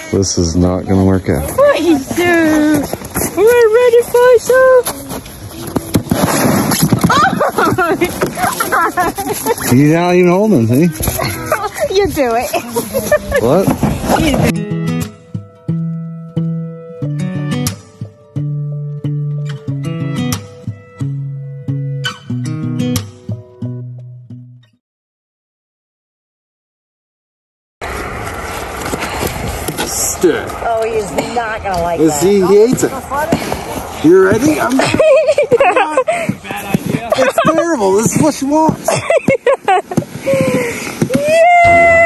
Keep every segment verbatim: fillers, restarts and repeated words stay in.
This is not gonna work out. Pfizer! We're ready, Pfizer! You're not even holding, see? You do it. What? You do. Oh, he's not gonna like Let's that. see, he hates it. You ready? I'm not. Bad idea. It's terrible. This is what she wants. Yeah!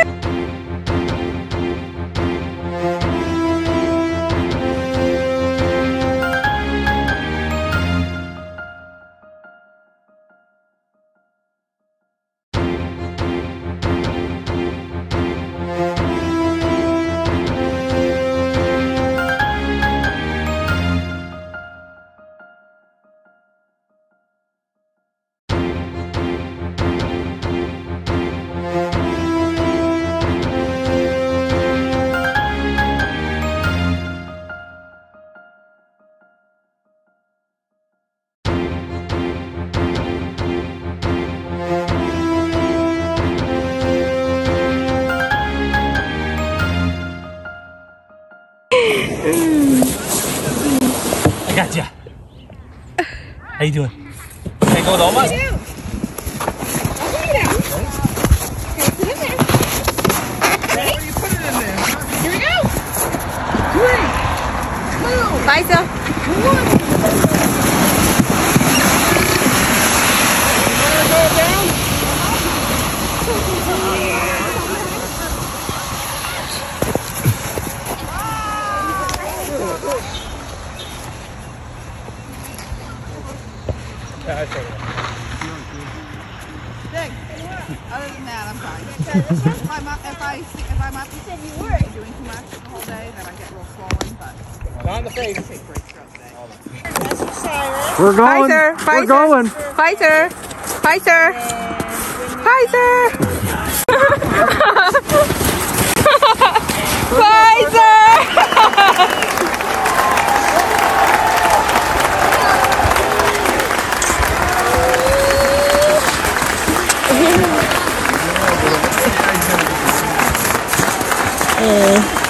I got ya. How you doing? Can I go with Oma? Pfizer. Other than that, I'm fine. if I'm up, if I if I'm up, you said you were doing too much the whole day, then I get real swollen. But Not in the face. I take breaks throughout the day. We're going. Pfizer, We're Pfizer, going. Pfizer, Pfizer, Pfizer, Pfizer. Mm.